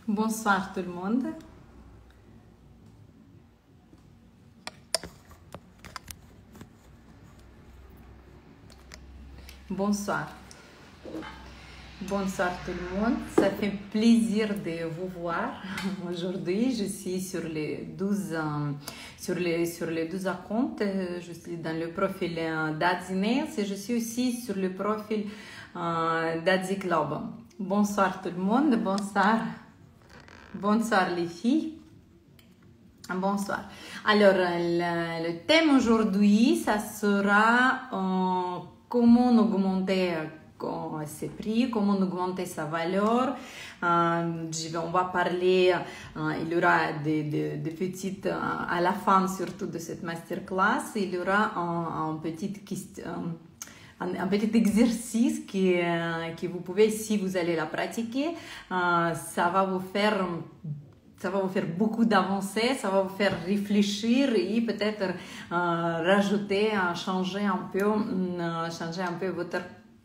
Bonsoir tout le monde. Bonsoir. Bonsoir tout le monde. Ça fait plaisir de vous voir. Aujourd'hui, je suis sur les 12, sur les 12 comptes. Je suis dans le profil d'Adzines et je suis aussi sur le profil d'Adzi Club. Bonsoir tout le monde. Bonsoir. Bonsoir les filles. Bonsoir. Alors, le thème aujourd'hui, ça sera comment augmenter ses prix, comment augmenter sa valeur. On va parler, il y aura des petites, à la fin surtout de cette masterclass, il y aura un petit exercice que vous pouvez, si vous allez la pratiquer, ça va vous faire beaucoup d'avancées, ça va vous faire réfléchir et peut-être rajouter, changer un peu votre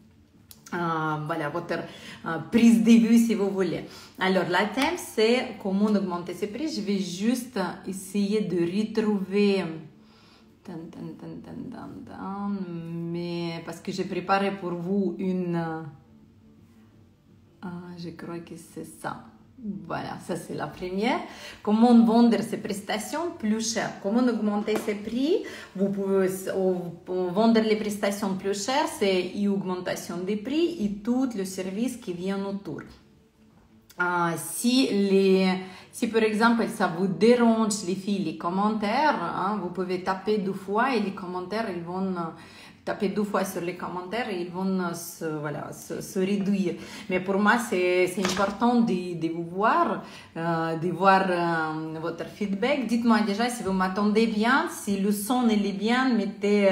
prise de vue si vous voulez. Alors, le thème c'est comment augmenter ses prix. Je vais juste essayer de retrouver, mais parce que j'ai préparé pour vous je crois que c'est ça. Voilà, ça c'est la première. Comment vendre ses prestations plus chères? Comment augmenter ses prix? Vous pouvez vendre les prestations plus chères, c'est une augmentation des prix et tout le service qui vient autour. Si par exemple ça vous dérange les filles, les commentaires, vous pouvez taper 2 fois et les commentaires ils vont taper 2 fois sur les commentaires et ils vont se réduire. Mais pour moi, c'est important de vous voir, de voir votre feedback. Dites-moi déjà si vous m'attendez bien, si le son est bien, mettez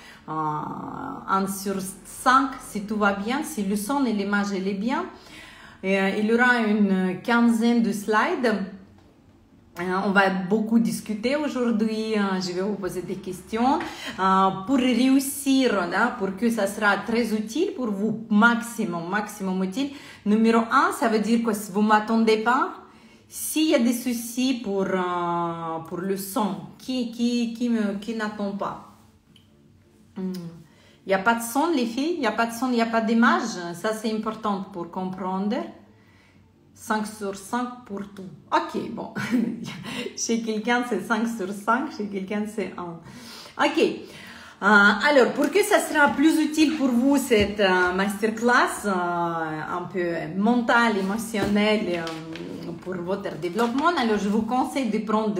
1 sur 5 si tout va bien, si le son et l'image est bien. Il y aura une quinzaine de slides. On va beaucoup discuter aujourd'hui, je vais vous poser des questions pour réussir, pour que ça sera très utile pour vous, maximum utile. Numéro 1, ça veut dire que si vous ne m'attendez pas, s'il y a des soucis pour le son, qui n'attend pas. Il n'y a pas de son les filles, il n'y a pas de son, il n'y a pas d'image, ça c'est important pour comprendre. 5 sur 5 pour tout. Ok, bon. Chez quelqu'un, c'est 5 sur 5. Chez quelqu'un, c'est 1. Ok. Alors, pour que ça sera plus utile pour vous, cette masterclass, un peu mentale, émotionnelle, pour votre développement, alors je vous conseille de prendre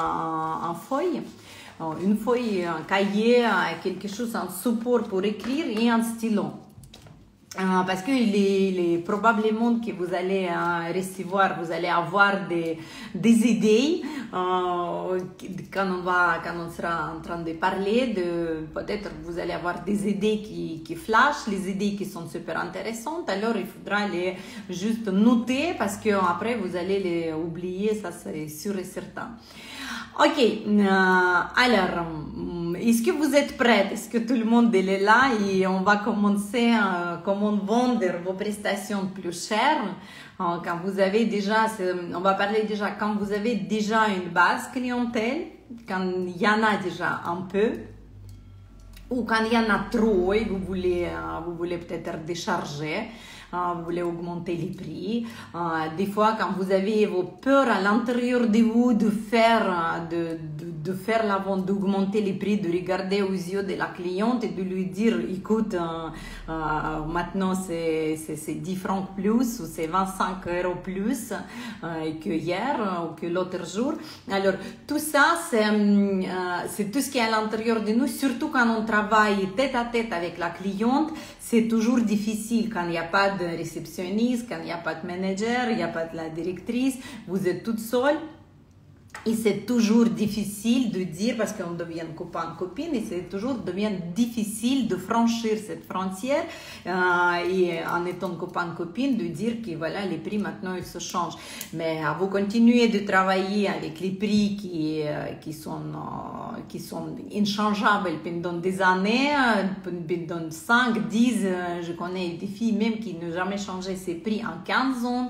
une feuille, un cahier, quelque chose, un support pour écrire et un stylo. Parce que il est probablement que vous allez recevoir, vous allez avoir des idées quand on sera en train de parler, peut-être vous allez avoir des idées qui flashent, les idées qui sont super intéressantes, alors il faudra les juste noter parce que après vous allez les oublier, ça c'est sûr et certain. Ok, alors, est-ce que vous êtes prêts? Est-ce que tout le monde est là et on va commencer comment vendre vos prestations plus chères quand vous avez déjà, on va parler déjà quand vous avez déjà une base clientèle, quand il y en a déjà un peu ou quand il y en a trop et vous voulez peut-être décharger. Vous voulez augmenter les prix. Des fois, quand vous avez vos peurs à l'intérieur de vous de faire la vente, d'augmenter les prix, de regarder aux yeux de la cliente et de lui dire, écoute, maintenant c'est 10 francs plus ou c'est 25 € plus que hier ou que l'autre jour. Alors, tout ça, c'est tout ce qui est à l'intérieur de nous, surtout quand on travaille tête à tête avec la cliente. C'est toujours difficile quand il n'y a pas de réceptionniste, quand il n'y a pas de manager, il n'y a pas de la directrice, vous êtes toute seule. Et c'est toujours difficile de dire, parce qu'on devient copain-copine, et c'est toujours devient difficile de franchir cette frontière et en étant copain-copine, de dire que voilà, les prix maintenant ils se changent. Mais vous continuez de travailler avec les prix qui sont inchangeables pendant des années, pendant 5, 10, je connais des filles même qui n'ont jamais changé ces prix en 15 ans.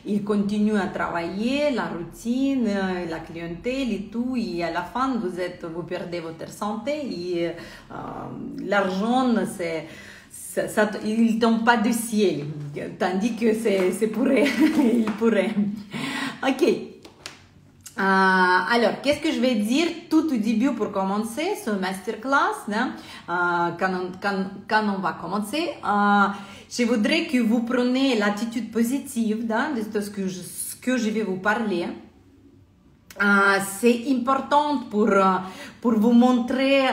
il continue à travailler, la routine, la clientèle et tout, et à la fin, vous perdez votre santé, et l'argent, il ne tombe pas du ciel, tandis que c'est pourrait, il pourrait. Ok. Alors, qu'est-ce que je vais dire tout au début pour commencer ce masterclass, hein? Quand on va commencer, je voudrais que vous preniez l'attitude positive, hein, de ce que je vais vous parler. C'est important pour vous montrer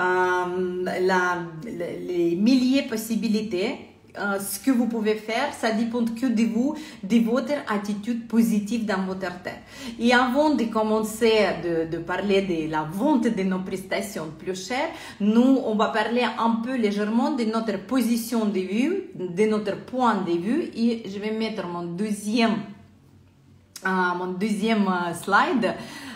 les milliers de possibilités. Ce que vous pouvez faire, ça dépend que de vous, de votre attitude positive dans votre tête. Et avant de commencer de parler de la vente de nos prestations plus chères, nous, on va parler un peu légèrement de notre position de vue, de notre point de vue, et je vais mettre mon deuxième slide.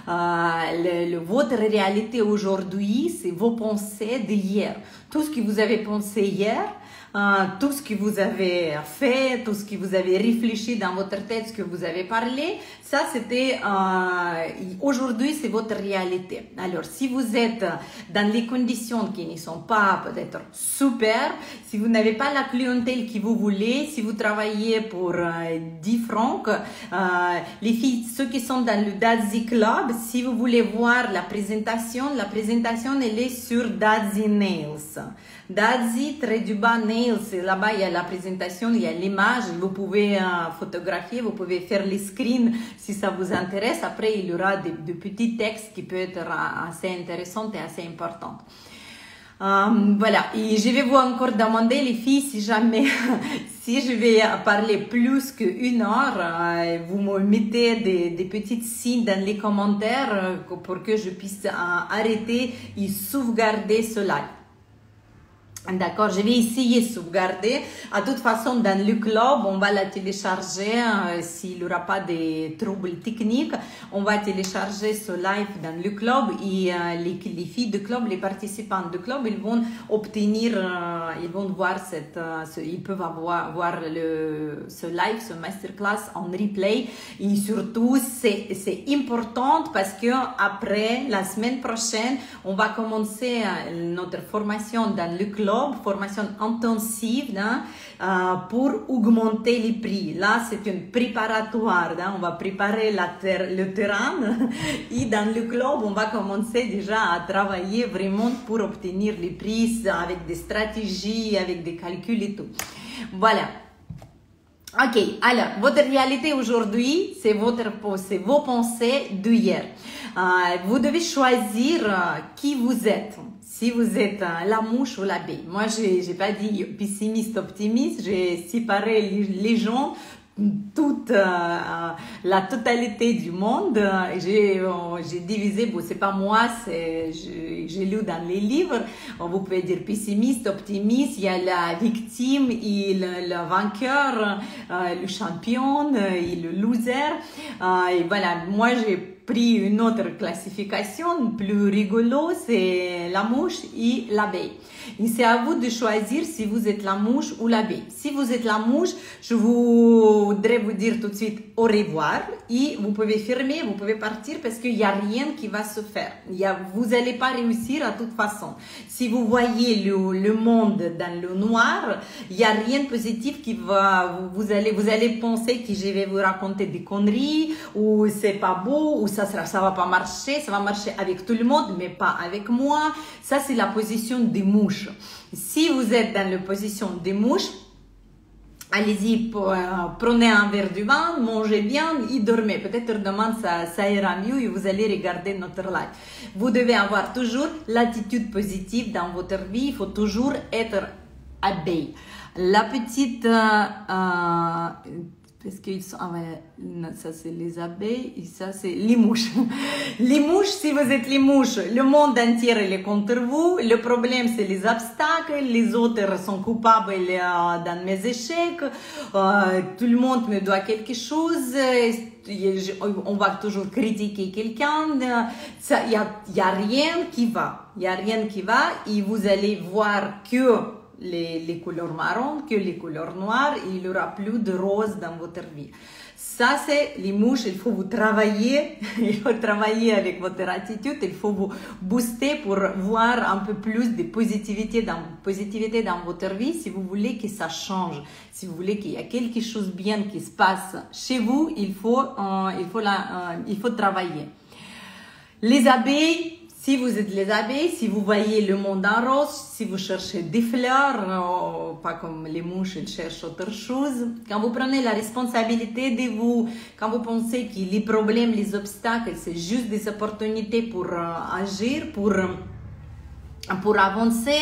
Votre réalité aujourd'hui, c'est vos pensées d'hier. Tout ce que vous avez pensé hier, tout ce que vous avez fait, tout ce que vous avez réfléchi dans votre tête, ce que vous avez parlé, ça c'était aujourd'hui c'est votre réalité. Alors si vous êtes dans les conditions qui ne sont pas peut-être super, si vous n'avez pas la clientèle que vous voulez, si vous travaillez pour 10 francs, les filles, ceux qui sont dans le Dadzi Club, si vous voulez voir la présentation elle est sur Dadzi Nails. Dadzi, Nails, là-bas il y a la présentation, il y a l'image, vous pouvez photographier, vous pouvez faire les screens si ça vous intéresse. Après, il y aura de petits textes qui peuvent être assez intéressants et assez importants. Voilà, et je vais vous encore demander les filles, si jamais, si je vais parler plus qu'une heure, vous me mettez des petits signes dans les commentaires pour que je puisse arrêter et sauvegarder ce live. D'accord, je vais essayer de sauvegarder. À toute façon, dans le club, on va la télécharger. S'il n'y aura pas de troubles techniques, on va télécharger ce live dans le club et les filles du club, les participants du club, ils vont obtenir, ils vont voir ils peuvent voir ce live, ce masterclass en replay. Et surtout, c'est important parce que après, la semaine prochaine, on va commencer notre formation dans le club. Formation intensive, hein, pour augmenter les prix. Là, c'est une préparatoire. Hein, on va préparer le terrain et dans le club, on va commencer déjà à travailler vraiment pour obtenir les prix avec des stratégies, avec des calculs et tout. Voilà. Ok, alors, votre réalité aujourd'hui, c'est vos pensées d'hier. Vous devez choisir qui vous êtes. Si vous êtes la mouche ou l'abeille. Moi, j'ai pas dit pessimiste, optimiste. J'ai séparé les gens, toute la totalité du monde. J'ai divisé. Bon, c'est pas moi, j'ai lu dans les livres. Vous pouvez dire pessimiste, optimiste. Il y a la victime et le vainqueur, le champion et le loser. Et voilà. Moi, j'ai pris une autre classification plus rigolo, c'est la mouche et l'abeille. Et c'est à vous de choisir si vous êtes la mouche ou l'abeille. Si vous êtes la mouche, je voudrais vous dire tout de suite au revoir et vous pouvez fermer, vous pouvez partir parce qu'il n'y a rien qui va se faire. Vous n'allez pas réussir à toute façon. Si vous voyez le monde dans le noir, il n'y a rien de positif qui va, vous allez penser que je vais vous raconter des conneries ou c'est pas beau ou ça va pas marcher, ça va marcher avec tout le monde mais pas avec moi. Ça c'est la position des mouches. Si vous êtes dans la position des mouches, allez-y, prenez un verre de vin, mangez bien et dormez. Peut-être demain ça ira mieux et vous allez regarder notre live. Vous devez avoir toujours l'attitude positive dans votre vie. Il faut toujours être abeille. La petite... parce qu'ils sont, ça c'est les abeilles et ça c'est les mouches. Les mouches, si vous êtes les mouches, le monde entier est contre vous. Le problème c'est les obstacles, les autres sont coupables dans mes échecs. Tout le monde me doit quelque chose. On va toujours critiquer quelqu'un. Il y a rien qui va. Il y a rien qui va et vous allez voir que les couleurs marron, que les couleurs noires, et il n'y aura plus de rose dans votre vie. Ça, c'est les mouches, il faut vous travailler, il faut travailler avec votre attitude, il faut vous booster pour voir un peu plus de positivité dans votre vie si vous voulez que ça change. Si vous voulez qu'il y ait quelque chose de bien qui se passe chez vous, il faut travailler. Les abeilles, si vous êtes les abeilles, si vous voyez le monde en rose, si vous cherchez des fleurs, pas comme les mouches, ils cherchent autre chose. Quand vous prenez la responsabilité de vous, quand vous pensez que les problèmes, les obstacles, c'est juste des opportunités pour agir, pour avancer,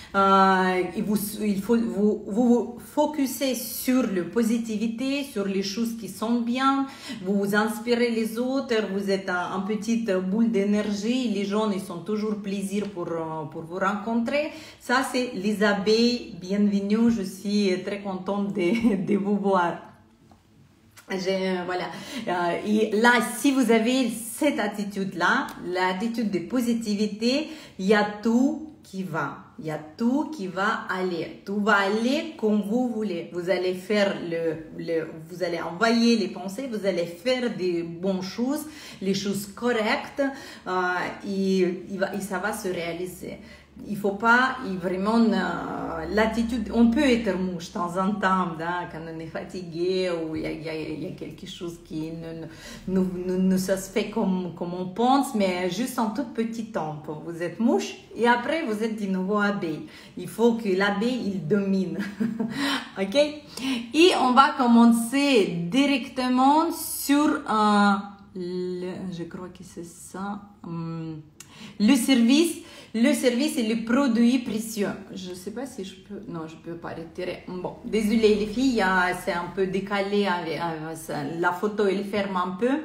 il faut vous focuser sur la positivité, sur les choses qui sont bien, vous inspirez les autres, vous êtes un petite boule d'énergie, les gens ils sont toujours plaisir pour vous rencontrer. Ça c'est les abeilles, bienvenue, je suis très contente de vous voir. Voilà. Et là, si vous avez cette attitude-là, l'attitude de positivité, il y a tout qui va. Il y a tout qui va aller. Tout va aller comme vous voulez. Vous allez faire vous allez envoyer les pensées, vous allez faire des bonnes choses, les choses correctes, et ça va se réaliser. Il faut pas vraiment l'attitude. On peut être mouche de temps en temps, hein, quand on est fatigué ou il y a quelque chose qui ne se fait comme on pense, mais juste en tout petit temps. Vous êtes mouche et après vous êtes de nouveau abeille. Il faut que l'abeille il domine. Ok? Et on va commencer directement sur je crois que c'est ça. Le service et les produits précieux. Je ne sais pas si je peux... Non, je ne peux pas retirer. Bon, désolé les filles, c'est un peu décalé. La photo, elle ferme un peu.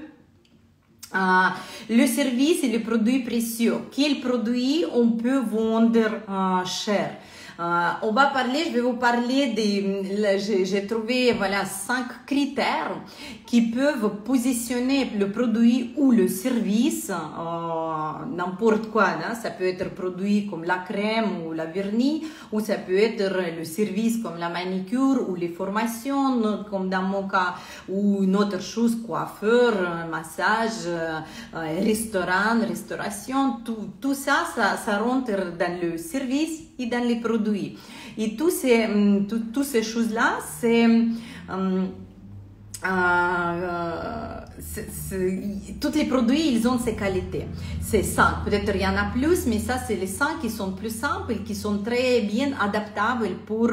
Le service et les produits précieux. Quels produits on peut vendre cher? Je vais vous parler j'ai trouvé, voilà, 5 critères qui peuvent positionner le produit ou le service, n'importe quoi, hein. Ça peut être produit comme la crème ou la vernis, ou ça peut être le service comme la manicure ou les formations, comme dans mon cas, ou une autre chose, coiffeur, massage, restauration, tout ça rentre dans le service et dans les produits. Et toutes ces choses-là, tous les produits, ils ont ces qualités. C'est 5. Peut-être il y en a plus, mais ça, c'est les 5 qui sont plus simples, qui sont très bien adaptables pour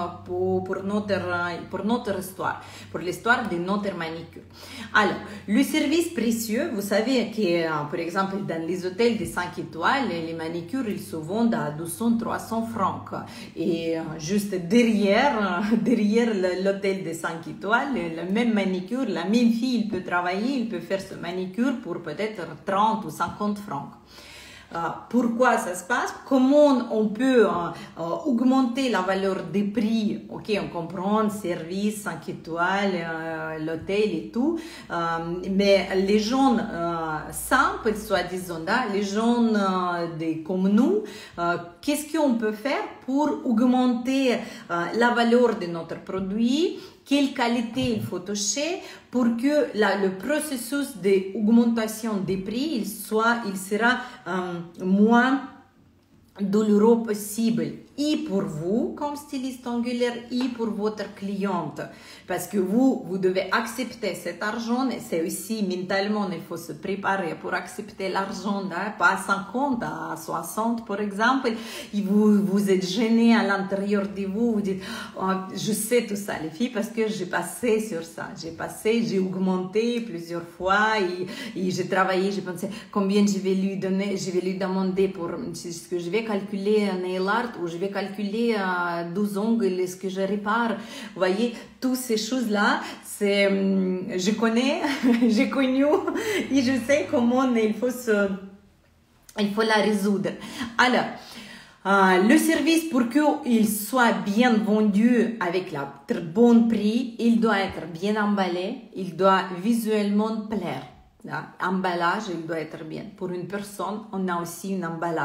notre histoire, pour l'histoire de notre manicure. Alors, le service précieux, vous savez que, par exemple, dans les hôtels de 5 étoiles, les manicures, ils se vendent à 200-300 francs. Et juste derrière l'hôtel de 5 étoiles, la même manicure, la même fille, il peut travailler, il peut faire ce manicure pour peut-être 30 ou 50 francs. Pourquoi ça se passe? Comment on peut augmenter la valeur des prix? Ok, on comprend, service, 5 étoiles, l'hôtel et tout, mais les gens simples, soi-disant, les gens comme nous, qu'est-ce qu'on peut faire pour augmenter la valeur de notre produit? Quelle qualité il faut toucher pour que le processus d'augmentation des prix il sera moins douloureux possible, et pour vous comme styliste angulaire et pour votre cliente, parce que vous devez accepter cet argent, et c'est aussi mentalement il faut se préparer pour accepter l'argent, hein, pas à 50, à 60 par exemple, et vous êtes gêné à l'intérieur de vous, vous dites oh, je sais tout ça les filles parce que j'ai passé sur ça, j'ai augmenté plusieurs fois et j'ai travaillé, j'ai pensé combien je vais lui demander pour ce que je vais calculer un nail art, ou je vais calculer 12 ongles, est-ce que je répare, vous voyez, toutes ces choses-là, je connais, j'ai connu, et je sais comment il faut la résoudre. Alors, le service, pour qu'il soit bien vendu avec le bon prix, il doit être bien emballé, il doit visuellement plaire. Emballage, il doit être bien. Pour une personne, on a aussi un emballage.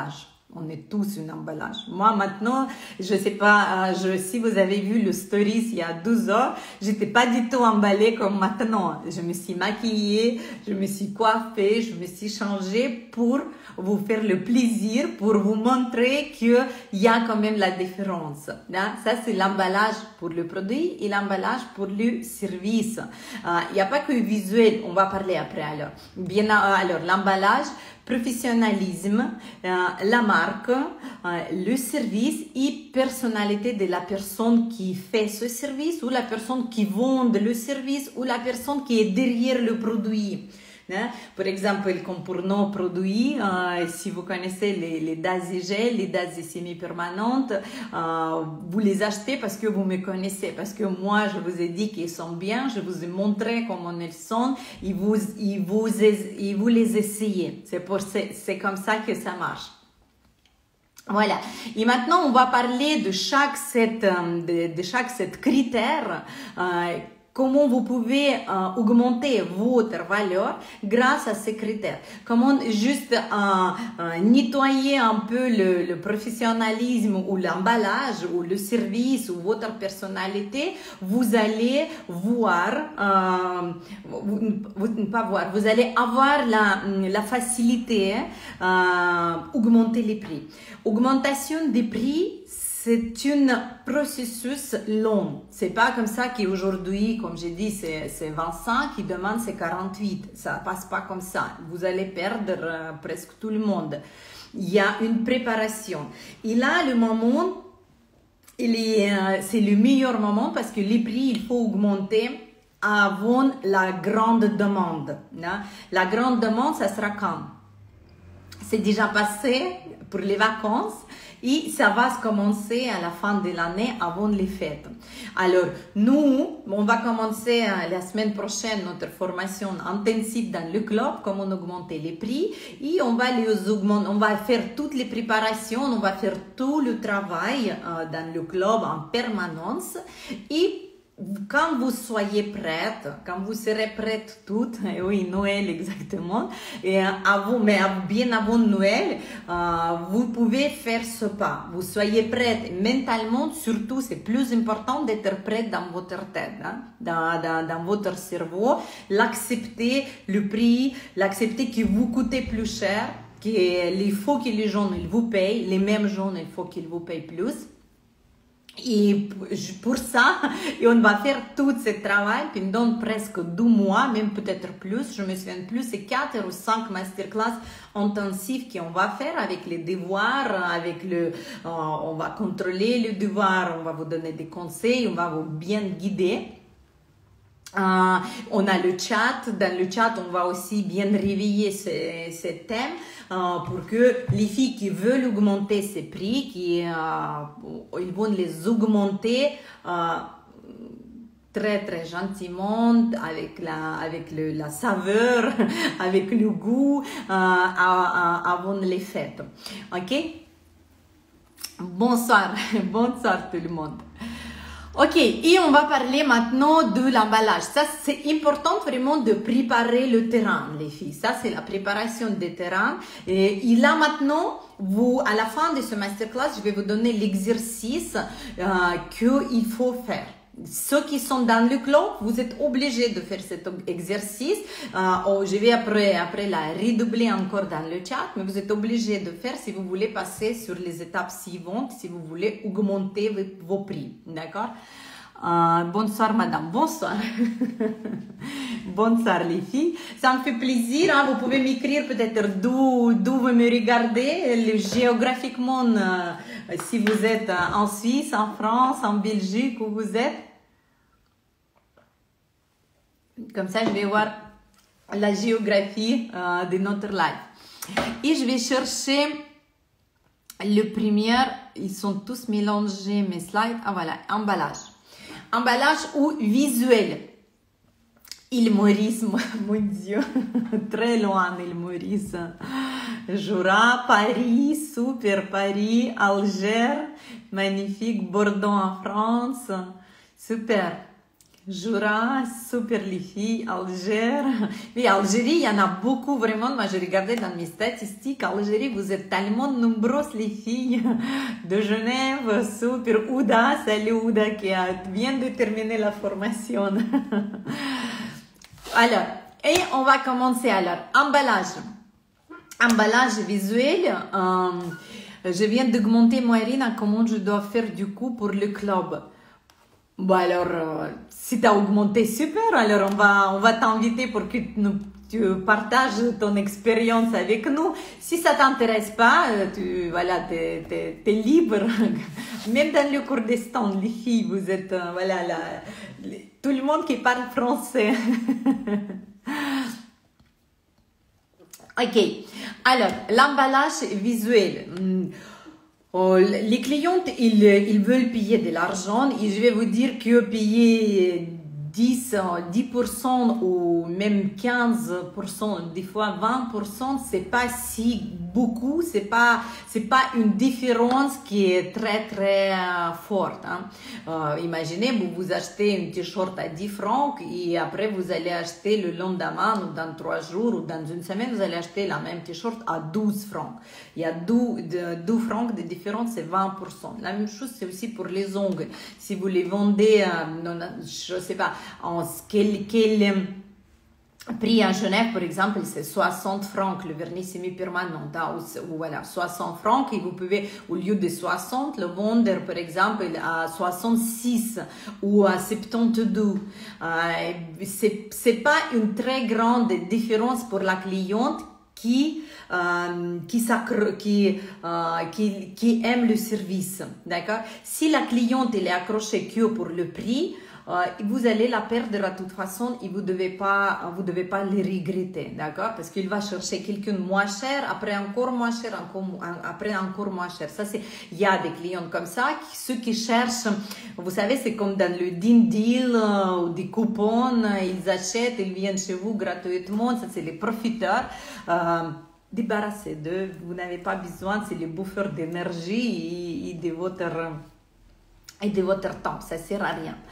On est tous un emballage. Moi, maintenant, je sais pas, si vous avez vu le stories il y a 12 heures, j'étais pas du tout emballée comme maintenant. Je me suis maquillée, je me suis coiffée, je me suis changée pour vous faire le plaisir, pour vous montrer qu'il y a quand même la différence. Hein? Ça, c'est l'emballage pour le produit et l'emballage pour le service. Il n'y a pas que visuel, on va parler après alors. Alors, l'emballage, professionnalisme, la marque, le service et personnalité de la personne qui fait ce service ou la personne qui vend le service ou la personne qui est derrière le produit. Par exemple, comme pour nos produits, si vous connaissez les DAS gel, les DAS semi-permanentes, vous les achetez parce que vous me connaissez, parce que moi, je vous ai dit qu'ils sont bien, je vous ai montré comment ils sont, et vous les essayez. C'est comme ça que ça marche. Voilà. Et maintenant, on va parler de chaque set critère. Comment vous pouvez augmenter votre valeur grâce à ces critères. Comment juste nettoyer un peu le professionnalisme ou l'emballage ou le service ou votre personnalité. Vous allez voir, vous allez avoir la facilité augmenter les prix. Augmentation des prix, c'est un processus long. C'est pas comme ça qu'aujourd'hui, comme j'ai dit, c'est 25, qui demande c'est 48. Ça passe pas comme ça. Vous allez perdre presque tout le monde. Il y a une préparation. Et là, le moment, c'est le meilleur moment parce que les prix, il faut augmenter avant la grande demande. Hein? La grande demande, ça sera quand? C'est déjà passé pour les vacances. Et ça va se commencer à la fin de l'année avant les fêtes. Alors, nous, on va commencer la semaine prochaine notre formation intensive dans le club, comment augmenter les prix. Et on va faire toutes les préparations, on va faire tout le travail dans le club en permanence. Et quand vous soyez prête, quand vous serez prête toutes, et oui, Noël exactement, et bien avant Noël, vous pouvez faire ce pas. Vous soyez prête mentalement, surtout, c'est plus important d'être prête dans votre tête, hein, dans votre cerveau, l'accepter le prix, l'accepter que vous coûtez plus cher, qu'il faut que les gens ils vous payent, les mêmes gens il faut qu'ils vous payent plus. Et pour ça, on va faire tout ce travail pendant presque 2 mois, même peut-être plus, je me souviens plus, c'est 4 ou 5 masterclass intensifs qu'on va faire avec les devoirs, on va contrôler le devoir, on va vous donner des conseils, on va vous bien guider. On a le chat, dans le chat on va aussi bien réveiller ces thèmes pour que les filles qui veulent augmenter ces prix, ils vont les augmenter très très gentiment avec la saveur, avec le goût avant les fêtes. Ok? Bonsoir, bonsoir tout le monde. Ok, et on va parler maintenant de l'emballage. Ça, c'est important vraiment de préparer le terrain, les filles. Ça, c'est la préparation du terrain. Et là, maintenant, à la fin de ce masterclass, je vais vous donner l'exercice qu'il faut faire. Ceux qui sont dans le club, vous êtes obligés de faire cet exercice. Je vais après la redoubler encore dans le chat, mais vous êtes obligés de faire si vous voulez passer sur les étapes suivantes, si vous voulez augmenter vos prix. D'accord? Bonsoir madame, bonsoir. Bonsoir les filles. Ça me fait plaisir, hein? Vous pouvez m'écrire peut-être d'où vous me regardez, géographiquement, si vous êtes en Suisse, en France, en Belgique, où vous êtes. Comme ça, je vais voir la géographie de notre live. Et je vais chercher le premier. Ils sont tous mélangés, mes slides. Ah voilà, emballage. Emballage ou visuel. Île Maurice, mon Dieu, très loin Île Maurice. Jura, Paris, super Paris, Alger, magnifique, Bordeaux en France, super. Jura, super les filles, Algérie. Oui, Algérie, il y en a beaucoup vraiment. Moi, j'ai regardé dans mes statistiques. Algérie, vous êtes tellement nombreuses les filles de Genève. Super. Ouda, salut Ouda qui vient de terminer la formation. Alors, et on va commencer alors. Emballage. Emballage visuel. Je viens d'augmenter Moirine comment je dois faire du coup pour le club. Bon alors, si tu as augmenté, super, alors on va t'inviter pour que tu partages ton expérience avec nous. Si ça t'intéresse pas, voilà, t'es libre. Même dans le Kurdistan, les filles, vous êtes, voilà, tout le monde qui parle français. Ok, alors, l'emballage visuel. Les clients, ils veulent payer de l'argent et je vais vous dire que payer 10% ou même 15%, des fois 20%, c'est pas si beaucoup, c'est pas une différence qui est très très forte. Hein. Imaginez, vous achetez une t-shirt à 10 francs et après vous allez acheter le lendemain ou dans 3 jours ou dans une semaine, vous allez acheter la même t-shirt à 12 francs. Il y a 12 francs de différence, c'est 20%. La même chose, c'est aussi pour les ongles. Si vous les vendez, je sais pas, en quel prix à Genève, par exemple, c'est 60 francs, le vernis semi-permanent, ou voilà, 60 francs, et vous pouvez, au lieu de 60, le vendre, par exemple, à 66 ou à 72. C'est pas une très grande différence pour la cliente qui aime le service, d'accord? Si la cliente elle est accrochée que pour le prix, vous allez la perdre de toute façon et vous devez pas le regretter, d'accord? Parce qu'il va chercher quelqu'un moins cher, après encore moins cher, après encore moins cher. Ça c'est, il y a des clients comme ça, ceux qui cherchent, vous savez, c'est comme dans le deal ou des coupons, ils achètent, ils viennent chez vous gratuitement. Ça c'est les profiteurs. Débarrassez d'eux, vous n'avez pas besoin, c'est les bouffeurs d'énergie et de votre temps, ça sert à rien.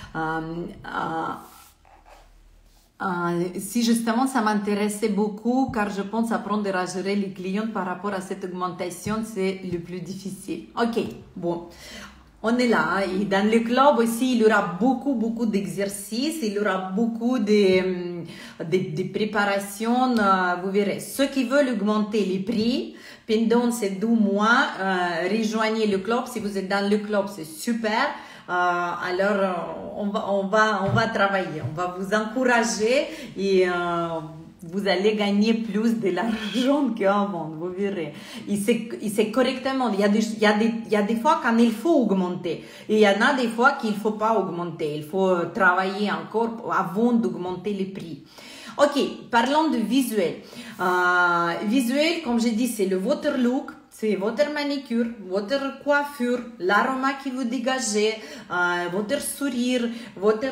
Si justement ça m'intéressait beaucoup, car je pense apprendre à gérer les clients par rapport à cette augmentation, c'est le plus difficile. Ok, bon. On est là, hein, et dans le club aussi, il y aura beaucoup d'exercices, il y aura beaucoup de préparations, vous verrez. Ceux qui veulent augmenter les prix, pendant ces 2 mois, rejoignez le club. Si vous êtes dans le club, c'est super. Alors, on va travailler, on va vous encourager et vous allez gagner plus de l'argent qu'avant, vous verrez. Et c'est correctement. Il y a des fois quand il faut augmenter. Et il y en a des fois qu'il ne faut pas augmenter. Il faut travailler encore avant d'augmenter les prix. Ok, parlons de visuel. Visuel, comme j'ai dit, c'est votre look. C'est votre manicure, votre coiffure, l'aroma que vous dégagez, votre sourire, votre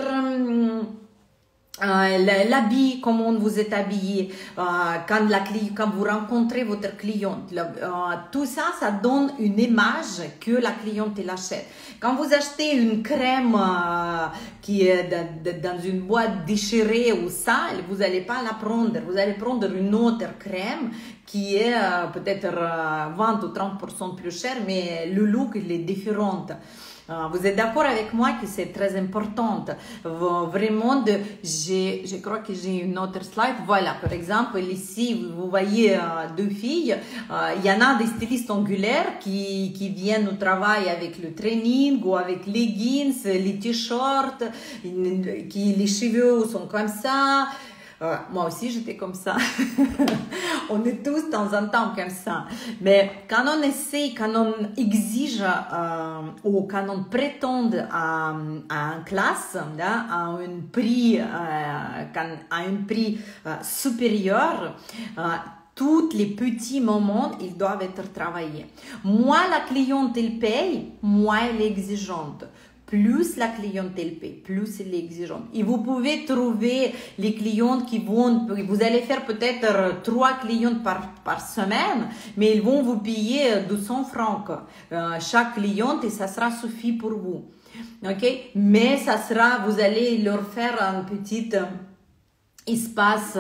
l'habit, comment vous êtes habillé, quand vous rencontrez votre cliente. Tout ça, ça donne une image que la cliente elle achète. Quand vous achetez une crème qui est dans une boîte déchirée ou sale, vous n'allez pas la prendre. Vous allez prendre une autre crème qui est peut-être 20 ou 30% plus cher, mais le look il est différent. Vous êtes d'accord avec moi que c'est très important. Vraiment, je crois que j'ai une autre slide. Voilà, par exemple, ici, vous voyez 2 filles. Il y en a des stylistes angulaires qui viennent au travail avec le training ou avec les leggings, les t-shirts, les cheveux sont comme ça. Moi aussi, j'étais comme ça. On est tous de temps en temps comme ça. Mais quand on essaie, quand on exige ou quand on prétend à une classe, à un prix, supérieur, tous les petits moments, ils doivent être travaillés. Moins la clientèle paye, moins elle est exigeante. Plus la clientèle paie, plus elle est exigeante. Et vous pouvez trouver les clientes qui vont, vous allez faire peut-être 3 clientes par semaine, mais ils vont vous payer 200 francs chaque cliente et ça sera suffit pour vous. Ok, mais ça sera, vous allez leur faire un petit espace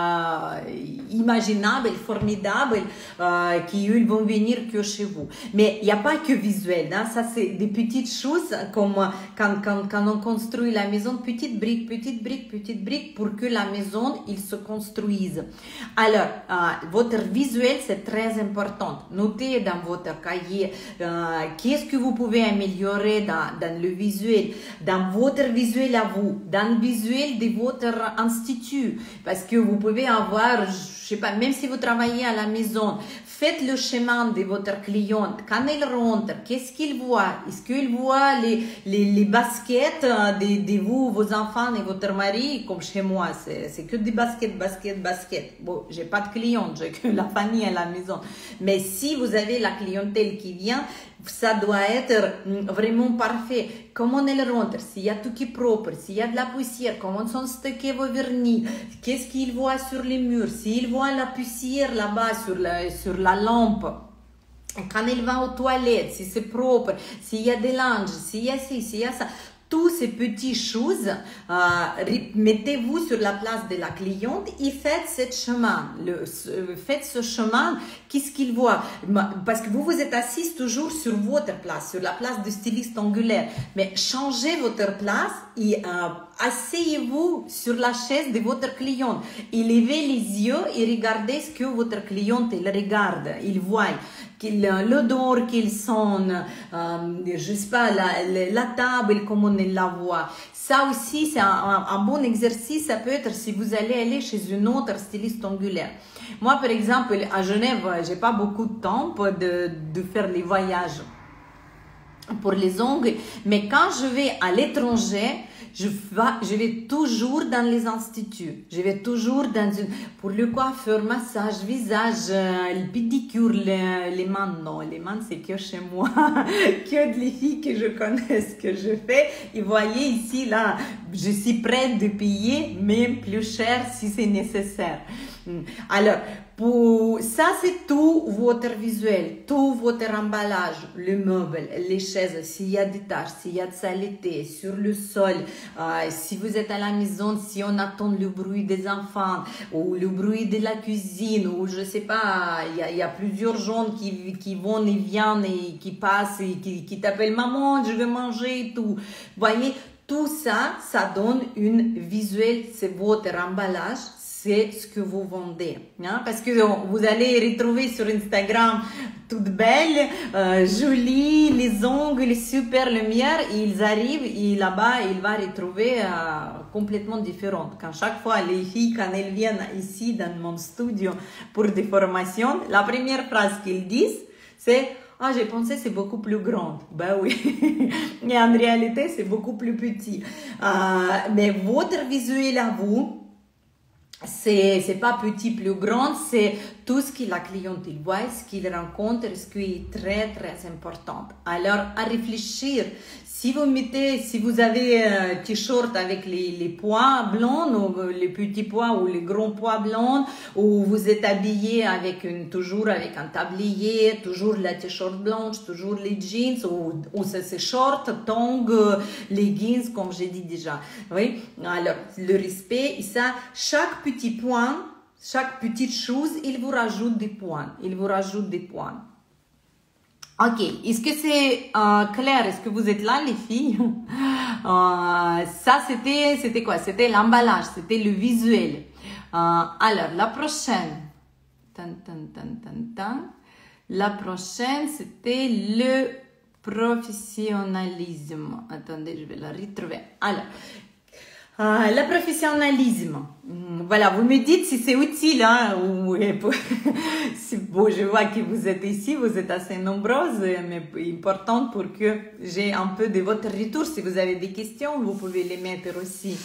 imaginable, formidable, qu'ils vont venir que chez vous. Mais il n'y a pas que visuel, hein? Ça c'est des petites choses comme quand on construit la maison, petites briques, petites briques, petites briques pour que la maison, il se construise. Alors, votre visuel, c'est très important. Notez dans votre cahier qu'est-ce que vous pouvez améliorer dans le visuel, dans votre visuel à vous, dans le visuel de votre institut. Parce que vous pouvez avoir, je sais pas, même si vous travaillez à la maison, faites le chemin de votre cliente. Quand elle rentre, qu'est-ce qu'il voit? Est-ce qu'il voit les baskets de vous, vos enfants et votre mari? Comme chez moi, c'est que des baskets, baskets, baskets. Bon, j'ai pas de cliente, j'ai que la famille à la maison. Mais si vous avez la clientèle qui vient, ça doit être vraiment parfait. Comment elle rentre, s'il y a tout qui est propre, s'il y a de la poussière, comment sont stockés vos vernis, qu'est-ce qu'il voit sur les murs, s'il voit la poussière là-bas sur la lampe, quand il va aux toilettes, si c'est propre, s'il y a des linges, s'il y a ci, s'il y a ça. Toutes ces petites choses, mettez-vous sur la place de la cliente et faites ce chemin. Faites ce chemin, qu'est-ce qu'il voit? Parce que vous êtes assise toujours sur votre place, sur la place du styliste angulaire. Mais changez votre place et asseyez-vous sur la chaise de votre cliente. Et levez les yeux et regardez ce que votre cliente elle regarde, il voit. L'odeur qu'ils sont, je sais pas, la table, comment on la voit. Ça aussi, c'est un bon exercice. Ça peut être si vous allez aller chez une autre styliste angulaire. Moi, par exemple, à Genève, j'ai pas beaucoup de temps de faire les voyages pour les ongles. Mais quand je vais à l'étranger, je vais toujours dans les instituts. Je vais toujours pour le coiffeur, massage, visage, le pédicure, les mains. Non, les mains, c'est que chez moi. Que les filles que je connais ce que je fais. Et voyez ici, là, je suis prête de payer, même plus cher si c'est nécessaire. Alors, ça, c'est tout votre visuel, tout votre emballage, le meuble, les chaises, s'il y a des taches, s'il y a de saleté sur le sol, si vous êtes à la maison, si on attend le bruit des enfants ou le bruit de la cuisine ou je sais pas, il y a plusieurs gens qui vont et viennent et qui passent et qui t'appellent maman, je veux manger et tout. Voyez, tout ça, ça donne une visuel, c'est votre emballage. C'est ce que vous vendez, hein? Parce que vous allez retrouver sur Instagram toute belle, jolie, les ongles, super lumière, et ils arrivent et là-bas, il va retrouver complètement différente. Quand chaque fois, les filles, quand elles viennent ici dans mon studio pour des formations, la première phrase qu'ils disent, c'est « Ah, j'ai pensé c'est beaucoup plus grande. » Ben oui, mais en réalité, c'est beaucoup plus petit. Mais votre visuel à vous, c'est pas petit, plus grand, c'est tout ce que la cliente il voit, ce qu'il rencontre, ce qui est très très important. Alors à réfléchir, si vous avez un t-shirt avec les pois blancs, ou les petits pois ou les grands pois blancs, ou vous êtes habillé toujours avec un tablier, toujours la t-shirt blanche, toujours les jeans, ou c'est short, tongs, leggings, comme j'ai dit déjà. Oui, alors le respect, et ça, chaque petit point, chaque petite chose, il vous rajoute des points. Il vous rajoute des points. Ok, est-ce que c'est clair? Est-ce que vous êtes là, les filles? Ça, c'était quoi? C'était l'emballage, c'était le visuel. Alors, la prochaine. La prochaine, c'était le professionnalisme. Attendez, je vais la retrouver. Alors, le professionnalisme. Voilà, vous me dites si c'est utile, hein, bon, je vois que vous êtes ici, vous êtes assez nombreuses, mais important pour que j'ai un peu de votre retour. Si vous avez des questions, vous pouvez les mettre aussi.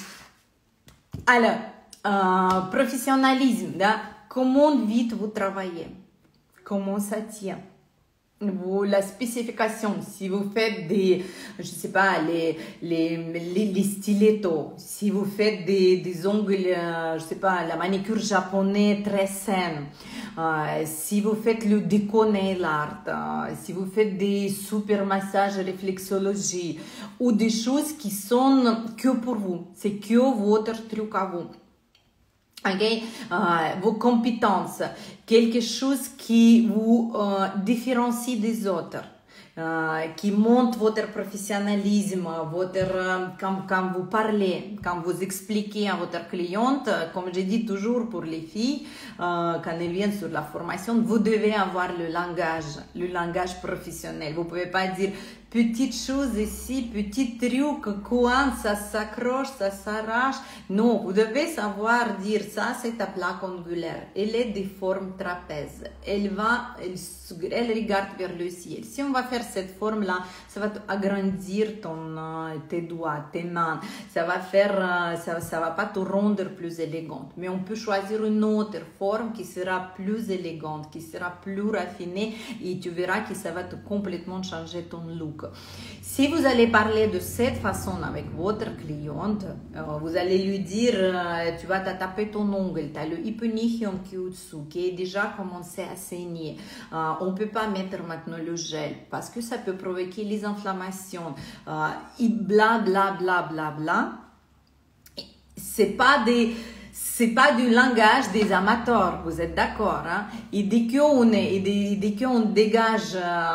Alors, professionnalisme, là, comment vite vous travaillez? Comment ça tient? la spécification, si vous faites des, je sais pas, les stilettos, si vous faites des ongles, je sais pas, la manicure japonaise très saine, si vous faites le déco nail art, si vous faites des super massages réflexologie ou des choses qui sont que pour vous, c'est que votre truc à vous. Okay? Vos compétences, quelque chose qui vous différencie des autres, qui montre votre professionnalisme, quand vous parlez, quand vous expliquez à votre cliente, comme je dis toujours pour les filles, quand elles viennent sur la formation, vous devez avoir le langage professionnel. Vous pouvez pas dire petite chose ici, petit truc, quand ça s'accroche, ça s'arrache. Non, vous devez savoir dire ça, c'est ta plaque angulaire. Elle est de forme trapèze. Elle regarde vers le ciel. Si on va faire cette forme-là, ça va agrandir tes doigts, tes mains. Ça va va pas te rendre plus élégante. Mais on peut choisir une autre forme qui sera plus élégante, qui sera plus raffinée et tu verras que ça va te complètement changer ton look. Si vous allez parler de cette façon avec votre cliente, vous allez lui dire, tu vas taper ton ongle, tu as le hyponychium qui est au-dessous, qui est déjà commencé à saigner. On ne peut pas mettre maintenant le gel parce que ça peut provoquer les inflammations. Et bla bla bla bla bla. C'est pas du langage des amateurs, vous êtes d'accord, hein? Et dès qu'on dégage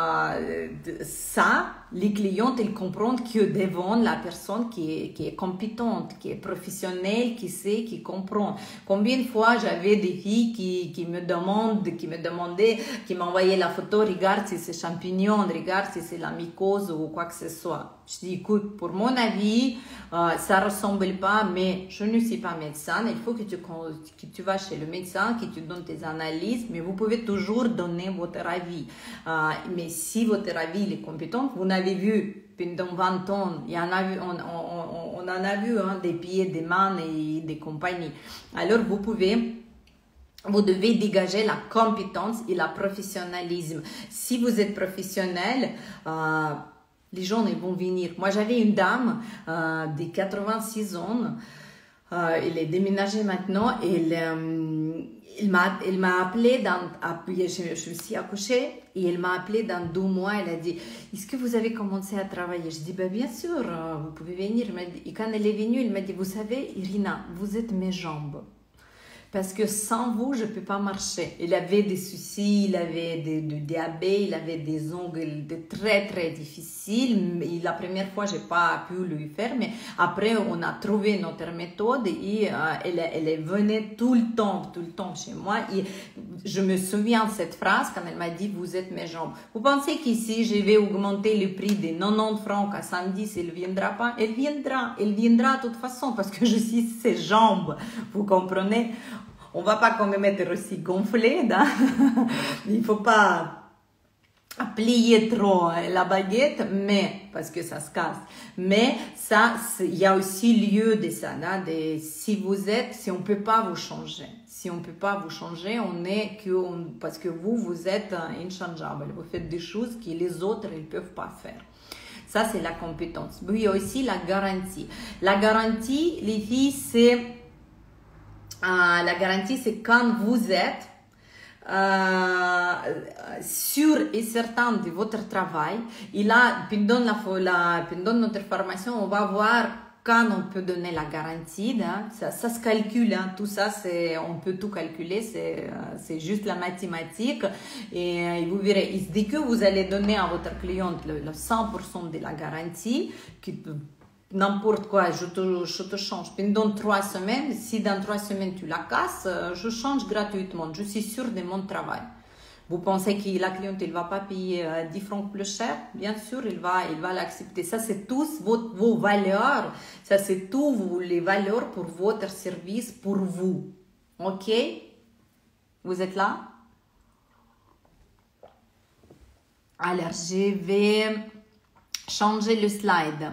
ça, les clientes, elles comprennent que devant la personne qui est compétente, qui est professionnelle, qui sait, qui comprend. Combien de fois j'avais des filles qui m'envoyaient la photo, regarde si c'est champignon, regarde si c'est la mycose ou quoi que ce soit. Je dis, écoute, pour mon avis, ça ressemble pas, mais je ne suis pas médecin. Il faut que tu vas chez le médecin, que tu donnes tes analyses, mais vous pouvez toujours donner votre avis. Mais si votre avis il est compétent, vous n'avez vu pendant 20 ans, on en a vu hein, des pieds, des mains et des compagnies. Alors vous devez dégager la compétence et le professionnalisme. Si vous êtes professionnel, les gens ils vont venir. Moi, j'avais une dame de 86 ans. Elle est déménagée maintenant. Elle m'a appelé je me suis accouchée et elle m'a appelé dans 2 mois. Elle a dit, est-ce que vous avez commencé à travailler? Je dis, bien sûr, vous pouvez venir. Et quand elle est venue, elle m'a dit, vous savez, Irina, vous êtes mes jambes. Parce que sans vous, je ne peux pas marcher. Il avait des soucis, il avait du diabète, il avait des ongles très très difficiles. Et la première fois, je n'ai pas pu lui faire, mais après, on a trouvé notre méthode et elle venait tout le temps chez moi. Et je me souviens de cette phrase quand elle m'a dit, vous êtes mes jambes. Vous pensez qu'ici, je vais augmenter le prix de 90 francs à 110, elle ne viendra pas? Elle viendra de toute façon parce que je suis ses jambes. Vous comprenez? On va pas quand même être aussi gonflé, hein? Il faut pas plier trop la baguette, mais parce que ça se casse. Mais ça, il y a aussi lieu de ça, hein, si on peut pas vous changer. Si on peut pas vous changer, parce que vous êtes inchangeable. Vous faites des choses que les autres ils peuvent pas faire. Ça c'est la compétence. Il y a aussi la garantie. La garantie, les filles, c'est la garantie, c'est quand vous êtes sûr et certain de votre travail. Et là, pendant notre formation, on va voir quand on peut donner la garantie. Hein. Ça se calcule, hein. Tout ça, on peut tout calculer, c'est juste la mathématique. Et vous verrez, dès que vous allez donner à votre cliente le 100% de la garantie, n'importe quoi, je te change pendant 3 semaines. Si dans 3 semaines tu la casses, je change gratuitement. Je suis sûre de mon travail. Vous pensez que la cliente ne va pas payer 10 francs plus cher? Bien sûr, il va l'accepter. Ça, c'est tous vos valeurs. Ça, c'est tous les valeurs pour votre service, pour vous. OK? Vous êtes là? Alors, je vais changer le slide.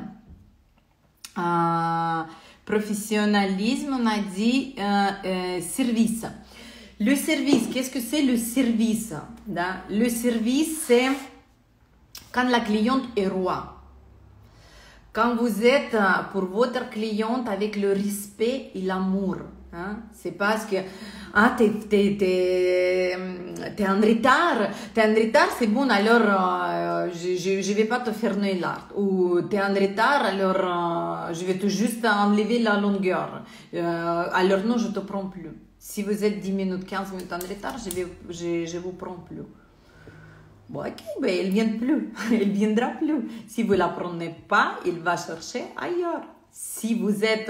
Professionnalisme, on a dit service. Le service, qu'est-ce que c'est le service? Le service, c'est Quand la cliente est roi, quand vous êtes pour votre cliente avec le respect et l'amour, hein, c'est parce que t'es en retard, c'est bon, alors je vais pas te faire l'art, ou t'es en retard, alors je vais te juste enlever la longueur, alors non, je te prends plus. Si vous êtes 10 minutes, 15 minutes en retard, je vous prends plus. Bon, ok, ben elle ne vient plus, elle ne viendra plus. Si vous ne la prenez pas, il va chercher ailleurs. Si vous êtes